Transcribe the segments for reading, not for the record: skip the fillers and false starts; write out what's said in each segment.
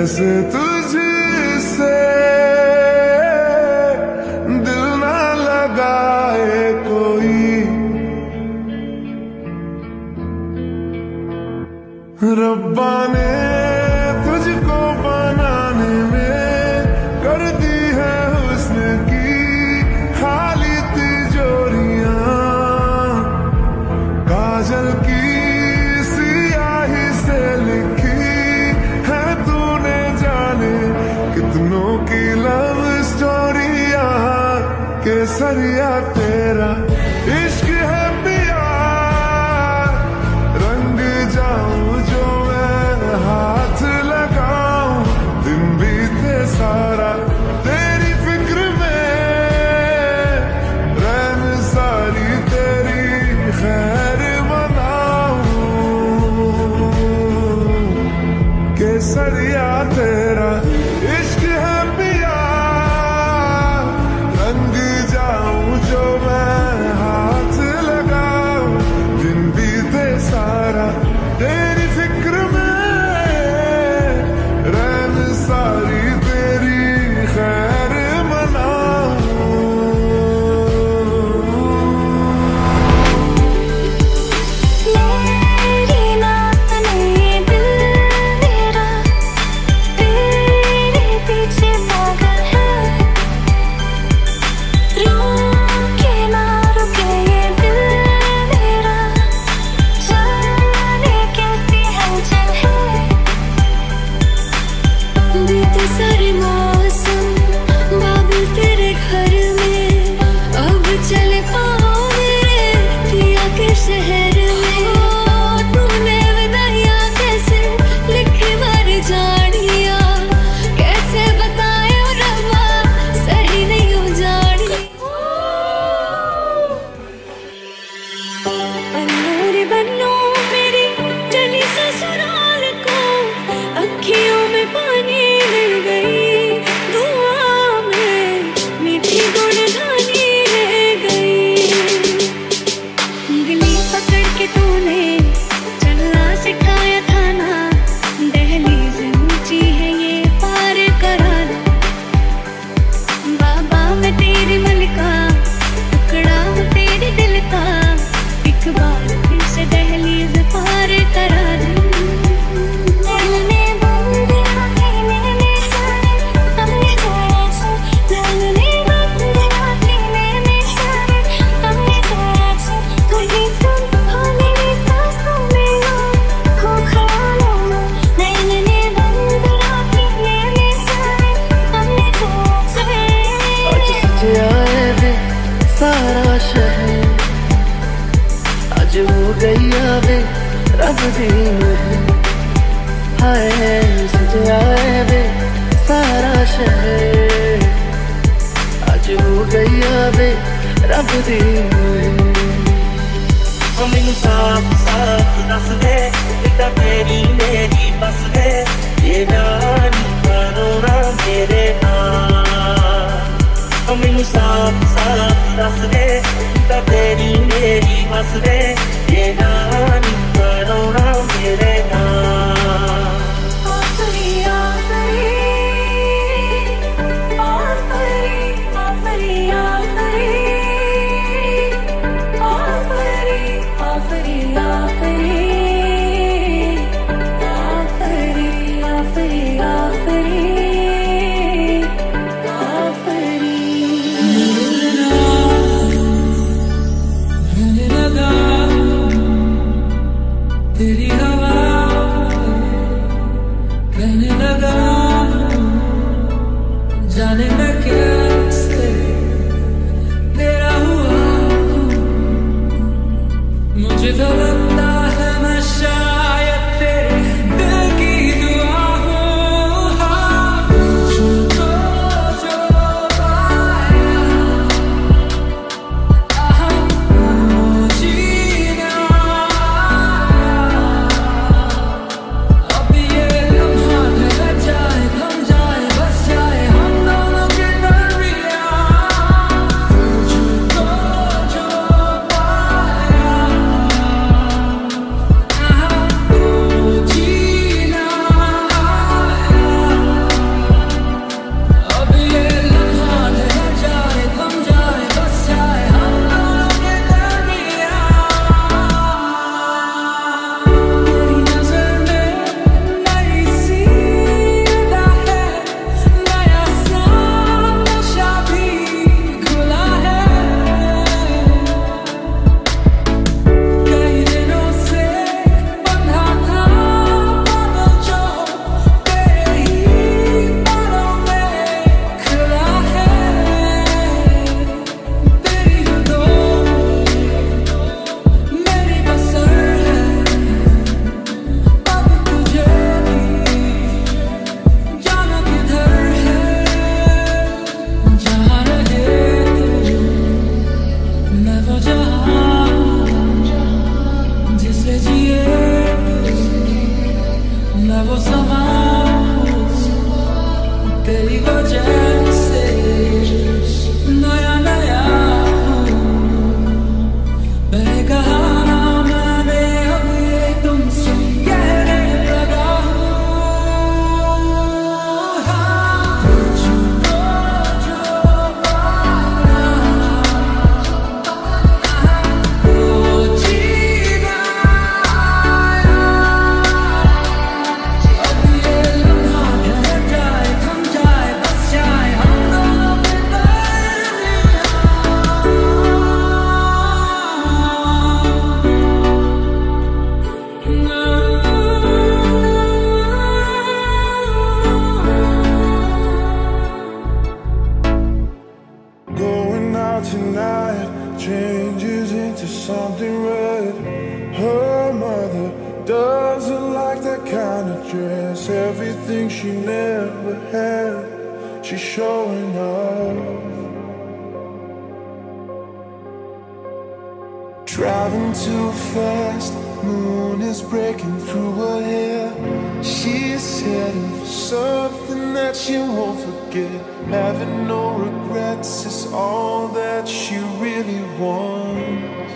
जैसे तुझसे दिल ना लगाए कोई, रब्बा ने तुझको बनाने में कर दी है हुस्न की खाली तिजोरियां, काजल की सियाही से लिखी है तूने जाने कितनों की लव स्टोरियां, केसरिया तेरा इश्क है पिया, रंग जाऊं जो मैं हाथ लगाऊं, दिन बीते सारा तेरी फिक्र में, रैन सारी तेरी खैर मनाऊं, केसरिया तेरा इश्क है पिया, रंग जाऊं जो मैं हाथ लगाऊं, दिन बीते सारा तेरी फिक्र में, रैन सारी तेरी खैर मनाऊं। मेरी नात नहीं दिल मेरा तेरे पीछे पागल है, रुके ना रुके ये दिल मेरा, जाने कैसी हलचल है, बीते सारे मौसम बाबुल तेरे घर में, अब चले पाओ मेरे पिया के शहर में, तूने विदाइयां कैसे लिखी मर जानिया, कैसे बताए ओ रब्बा सही नहीं हो जानी, अनूर बनो मेरी चली ससुराल को, अखियों में पानी मिल गई, दुआ में मीठी गुणगानी रह गई, उंगली पकड़ के तूने चलना सिखाया था ना, दहलीज ऊंची है ये पार कराना, बाबा मैं तेरी मलिका, टुकड़ा हूँ तेरे दिल का, एक बार फिर से दहलीज पार करा दे, दिल ने बंद आँखें में सारे हमने जोड़ा से, दिल ने बंद आँखें में सारे हमने जोड़ा से, कहीं तुम हो मेरी सांसों में हो ख्यालों में, दिल ने बंद आँखें में सारे हमने जोड़ा से, आज सजया है वे सारा शहर, आज हो गई वे रब दी महर, हाय सजया है वे सारा शहर, आज हो गई वे रब दी महर, मैनू साफ साफ दस दे बेटा तेरी मेरी बस दे, ये जानी करोना मेरे नाम, मैनू साफ साफ दस दे बेटा तेरी मेरी बस दे, ये जानी करोना मेरे नाम। आफरी आफरी आफरी आफरी आफरी आफरी आफरी आफरी आफरी आफरी आफरी रहने लगा तेरी हवा now tonight changes into something red. Her mother doesn't like that kind of dress. Everything she never had, she's showing off. Driving too fast, moon is breaking through her hair. She's heading for something that she won't forget. Having no regrets is all that she really wants.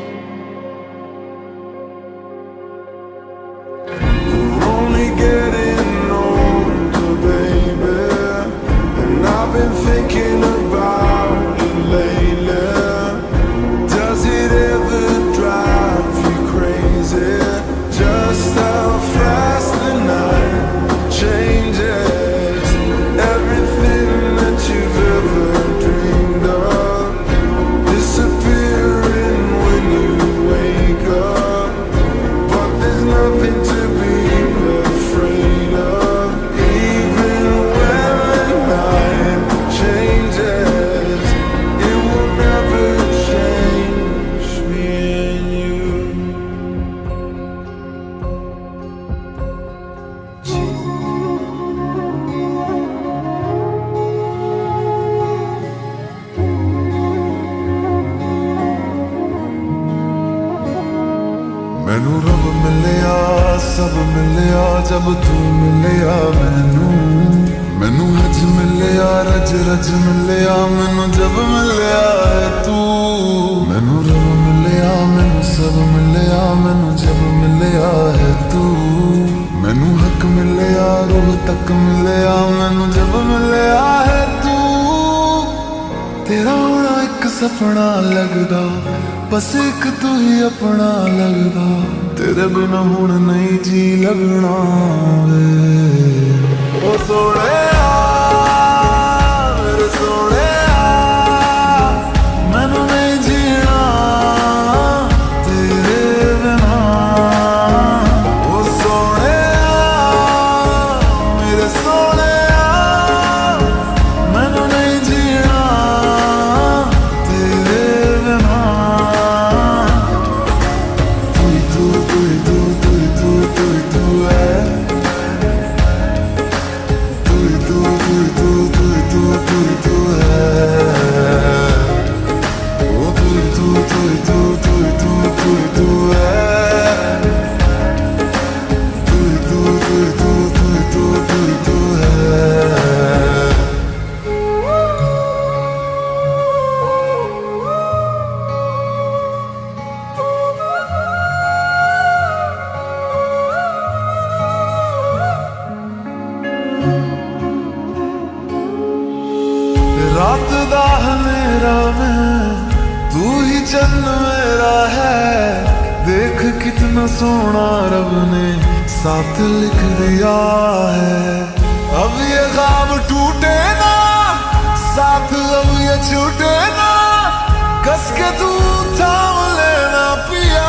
We're only getting older, baby, and I've been thinking about it lately. Does it ever drive you crazy? Just how fast the night changes. Everything that you've ever dreamed of disappearing when you wake up. But there's nothing to be afraid of. Even when the night changes, it will never change me and you. मैनू रब मिलिया सब मिलिया जब तू मिलिया मैनू हज मिलिया रज रज मिलिया मैनू जब मिलिया है तू। मैनू रब मिलिया मैनू सब मिलिया मैनू जब मिलिया है तू। मैनू हक मिलिया रूह तक मिलिया मैनू जब मिलिया है तू। तेरा होना एक सपना लगदा बस एक तू ही अपना लगदा। तेरे बिना हुण नहीं जी लगना वे ओ सोहणिया मेरे सोहणिया। मैनू नहीं जीना तेरे बिना ओ सोहणिया मेरे सोहणिया। मैनू नहीं जीना तेरे बिना। रात दा हनेरा में तू ही चन्न मेरा है। देख कितना सोना रब ने साथ लिख दिया है। अब ये ख्वाब टूटे ना साथ अब ये छूटे ना। कस के तू थाम लेना पिया।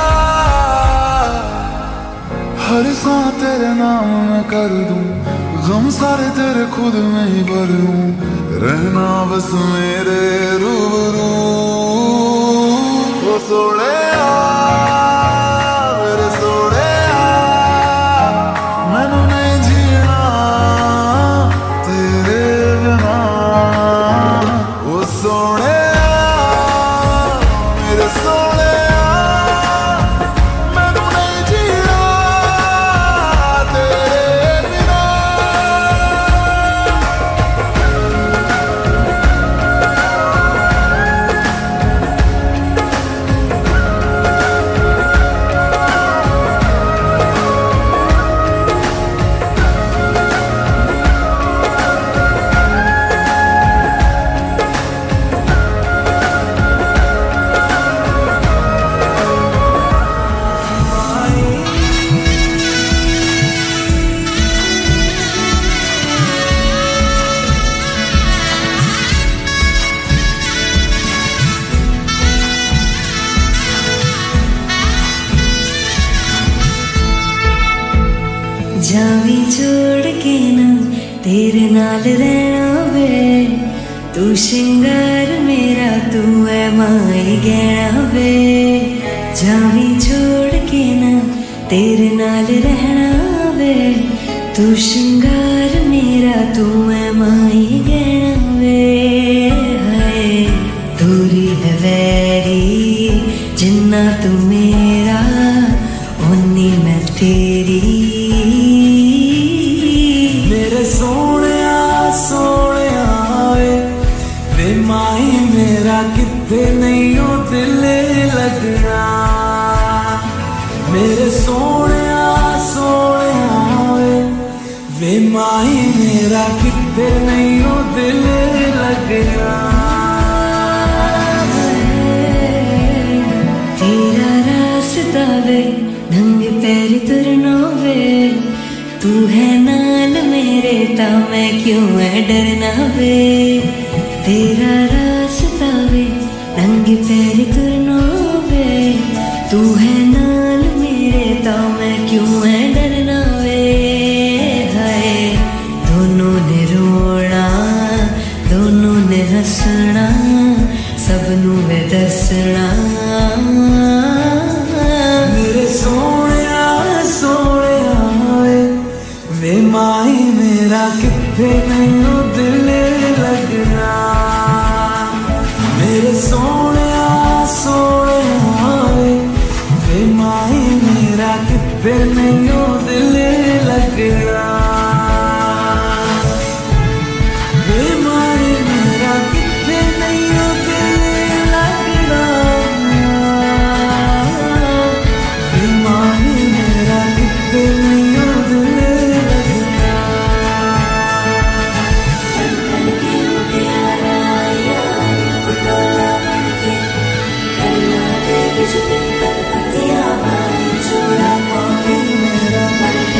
हर सांस तेरे नाम में कर दूं गम सारे तेरे खुद में ही भर लूं। रहना बस मेरे रूबरू ओ सोहणिया मेरे सोहणिया। मैनू नहीं जीना तेरे बिना ओ सोहणिया मेरे सोहणिया। मैनू नहीं जीना तेरे बिना। जावी छोड़ के ना तेरे नाल रहना वे। तू शिंगार मेरा तू माई गहना वे जावी छोड़ के ना तेरे नाल रहना वे तू श्रृंगार मेरा तू है माई गहना वे हाय दूरी है वैरी जिन्ना तू मेरा ओनी मैं तेरी मेरे सोने वे माई मेरा कितने नहीं हो दिल लगना मेरे सोने वे माई मेरा कितने नहीं हो दिल लगना तेरा रास्ता वे नंगे पैर तुरना वे तू है नाल मेरे ता मैं क्यों है डरना वे तेरा रास्ता वे नंगे पैर तुरना वे तू है नाल मेरे ता मैं क्यों है डरना वे हाय दोनों ने रोना दोनों ने हंसना सबनू वे दसना मेरे सोने वे माई मेरा कितने नहीं हो दिल लगना मेरे सोने वे माई मेरा कितने नहीं हो दिल लगना वे माई मेरा कितने नहीं हो दिल लगना वे माई मेरा कितने नहीं हो दिल पतिया छोड़ा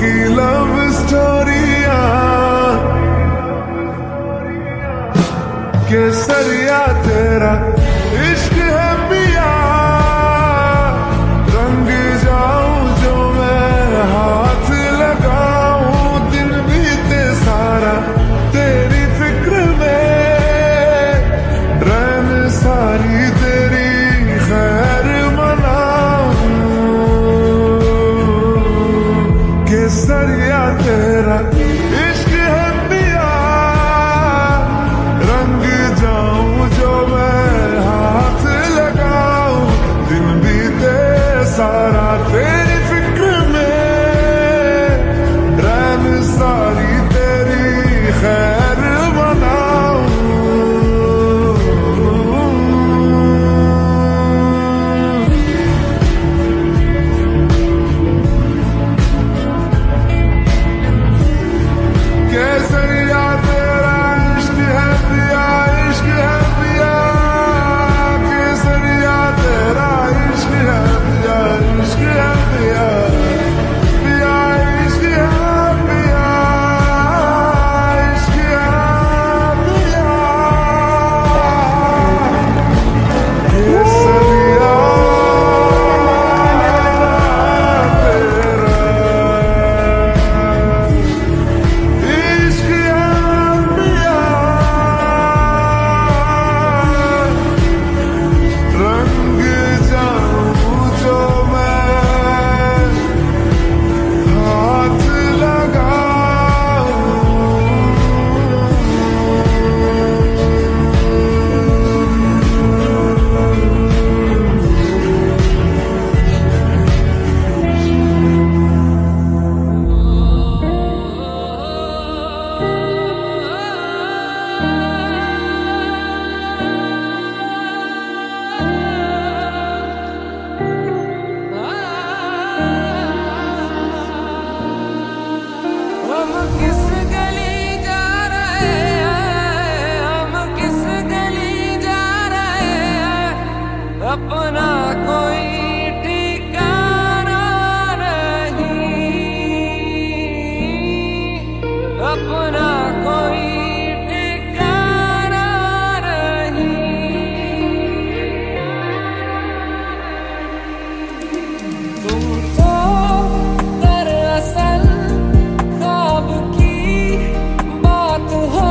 की लव स्टोरिया केसरिया तेरा इश्क है पिया, रंग जाऊं जो मैं हाथ लगाऊं, दिन बीते सारा तेरी फिक्र में, रैन सारी तेरी खैर मनाऊं, केसरिया तेरा इश्क है पिया, रंग जाऊं जो मैं हाथ लगाऊं, दिन बीते सारा तेरी फिक्र में, रैन सारी तेरी खैर मनाऊं। केसरिया तेरा इश्क है पिया, इश्क है पिया, केसरिया तेरा इश्क है पिया, इश्क है पिया, पिया इश्क है पिया, इश्क है पिया, केसरिया अपना कोई ठिकाना नहीं, अपना कोई ठिकाना नहीं। तुम तो दरअसल ख्वाब की बात हो,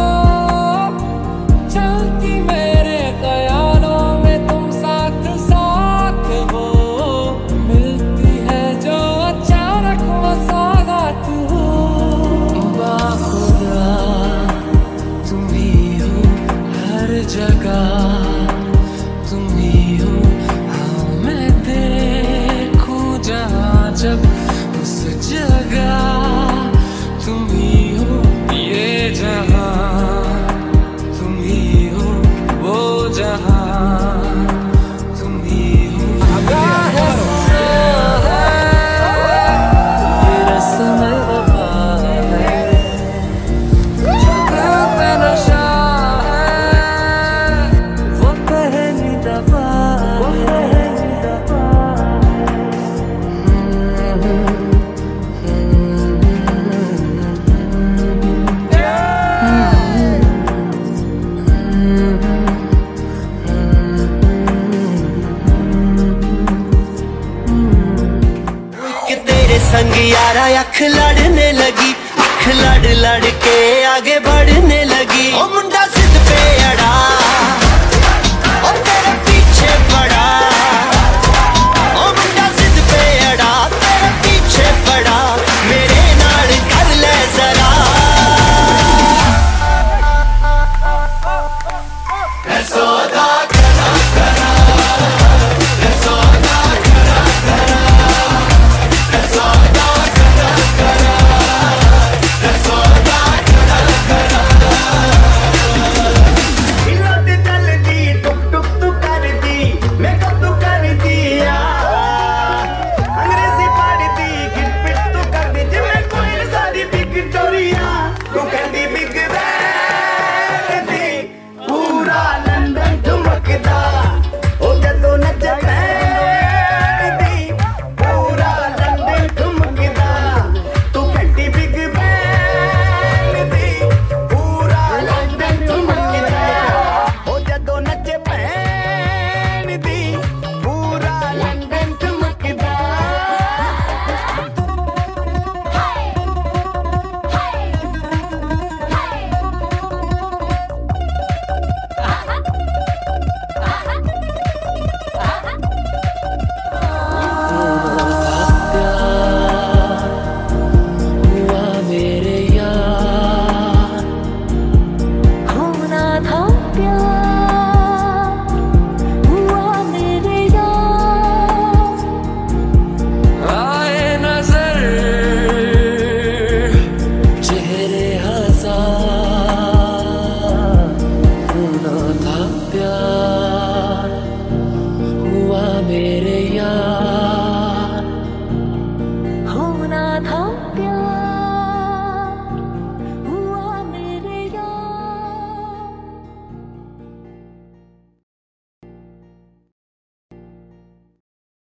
चलती मेरे ख्यालों में तुम साथ साथ हो, मिलती है जो अचानक वो सौगात हो। बाखुदा तुम ही हो हर जगह, तुम ही हो हाँ मैं देखूं जहाँ जब उस जगह, तुम ही हो ये जहाँ, तुम ही हो वो जहाँ, तुम ही हो ये रस्म वफा है, जो दिल पे नशा है, वो पहली दफा है। कि तेरे संग यारा अख लड़ने लगी, अख लड़ लड़ के आगे बढ़ने लगी, ओ मुंडा जिद पे अड़ा, ओ तेरे पीछे पड़ा,